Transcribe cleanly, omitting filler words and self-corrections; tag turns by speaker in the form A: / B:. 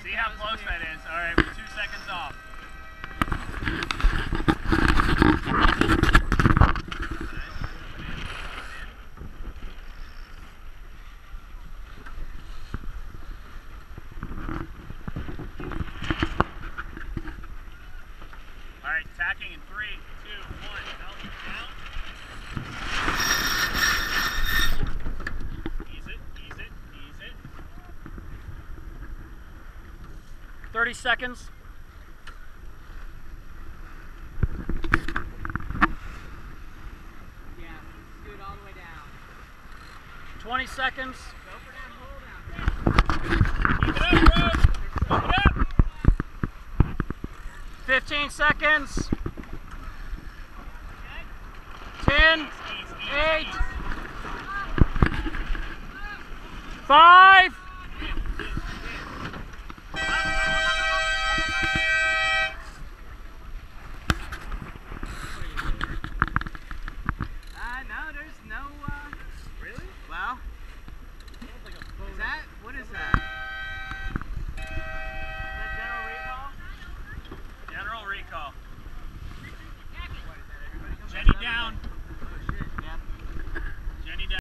A: See how close that is. All right, we're 2 seconds off. All right, tacking in 3, 2, 1. Down. Ease it, ease it, ease it.
B: 30 seconds.
C: Yeah, scoot all the way down.
B: 20 seconds.
C: Go for that hold out.
A: Keep it up, bro. Keep it up.
B: 15 seconds.
A: Okay.
B: 10,
A: Ease, ease,
B: 8,
A: ease.
B: 5,